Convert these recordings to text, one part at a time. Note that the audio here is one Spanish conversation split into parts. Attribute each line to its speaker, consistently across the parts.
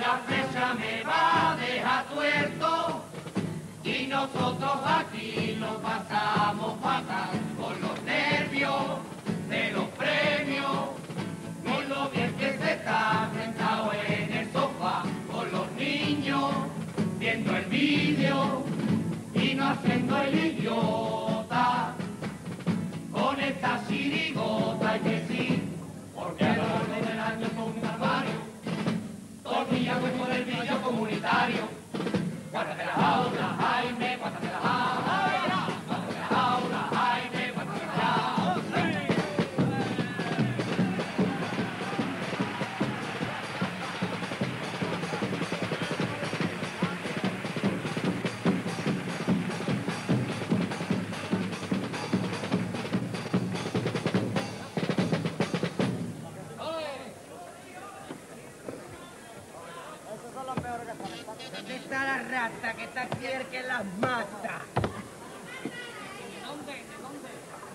Speaker 1: la flecha me va a dejar tuerto y nosotros aquí nos pasamos fatal con los nervios de los premios, con lo bien que se está sentado en el sofá con los niños viendo el vídeo y no haciendo el idiota con esta chirigota y que sí, porque a lo largo del año son un armario, tornilla hueco del vídeo comunitario. Guárdate la jaula, Jaime, guárdate la jaula, guárdate la jaula, Jaime, guárdate la jaula.
Speaker 2: ¿Dónde está la rata que está aquí el que las mata?
Speaker 1: ¿De dónde? ¿De dónde?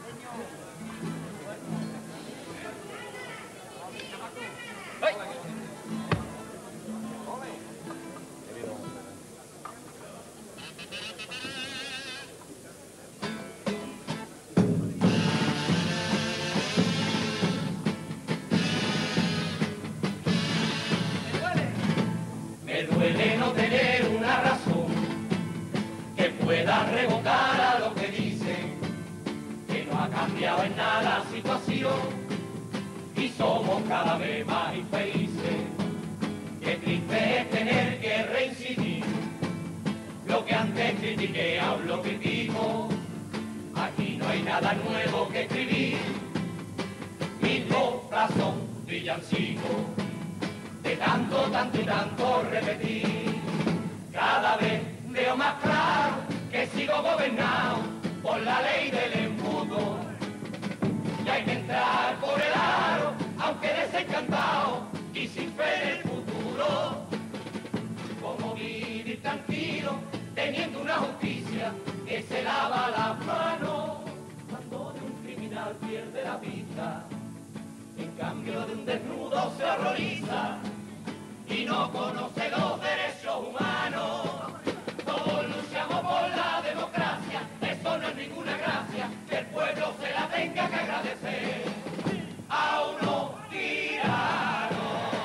Speaker 1: Me duele no tener una razón que pueda revocar a lo que dicen, que no ha cambiado en nada la situación y somos cada vez más infelices. Qué triste es tener que reincidir, lo que antes critiqué aún lo critico, aquí no hay nada nuevo que escribir, mis notas son villancicos. De tanto, tanto y tanto repetir, cada vez veo más claro que sigo gobernado por la ley del embudo. Y hay que entrar por el aro, aunque desencantado y sin fe en el futuro. Como vivir tranquilo, teniendo una justicia que se lava las manos, cuando de un criminal pierde la vista, en cambio de un desnudo se horroriza y no conoce los derechos humanos. Todos luchamos por la democracia, eso no es ninguna gracia, que el pueblo se la tenga que agradecer a unos tiranos.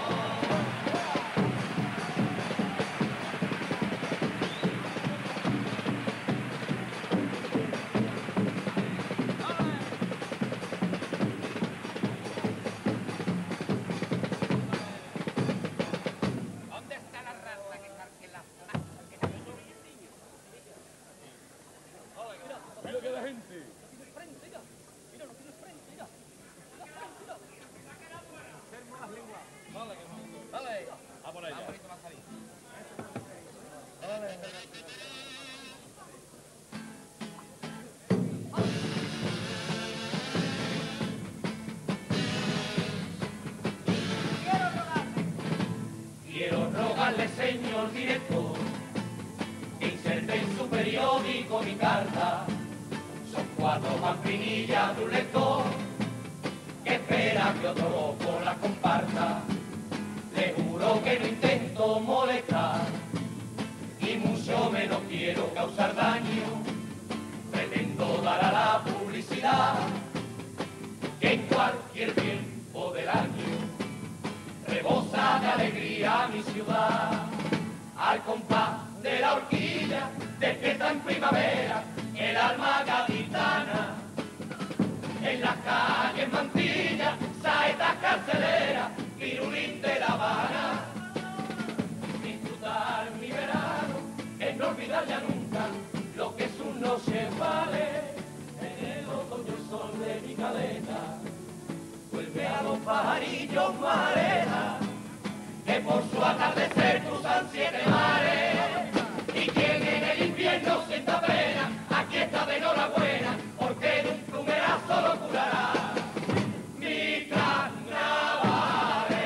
Speaker 1: Quiero rogarle, señor director, que inserte en su periódico mi carta. Son 4 pampinillas de un lector que espera que otro loco la comparta. Le juro que no intento molestar y mucho menos quiero causar daño. Pretendo dar a la publicidad que en cualquier tiempo del año rebosa de alegría mi ciudad. Al compás de la horquilla despierta en primavera el alma gaditana. En las calles Mantilla, saetas carceleras, pirulín de La Habana. Disfrutar mi verano es no olvidar ya nunca lo que sus noches vale. En el otoño el sol de mi caleta vuelve a los pajarillos marena, que por su atardecer cruzan 7 mares. Y quien en el invierno sienta pena, aquí está de enhorabuena, porque de un plumerazo lo curará mi carnavales.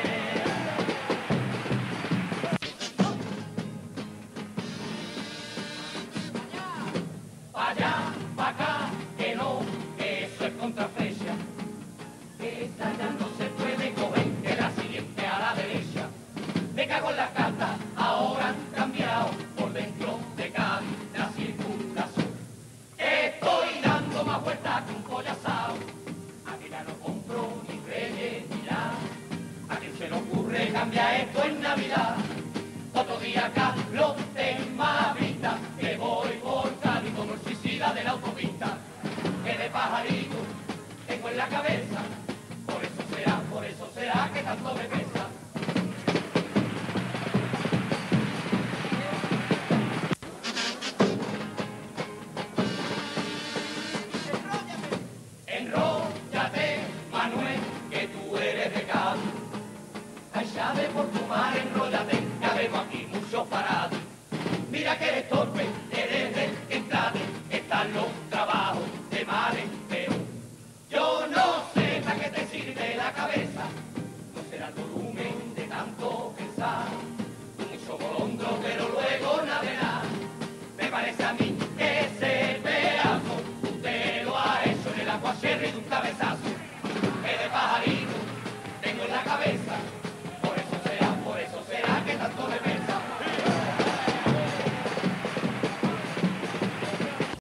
Speaker 1: Pa' allá, pa' acá, que no, que eso es contraflecha. Esta ya no se puede coger, que la siguiente a la derecha. Me cago en la la cabeza. Por eso será que tanto me pesa. Enróllate, Manuel, que tú eres de Cádiz. Ay, llave por tu mar, enróllate, ya vemos aquí muchos parados. Mira que eres torpe, eres del que están los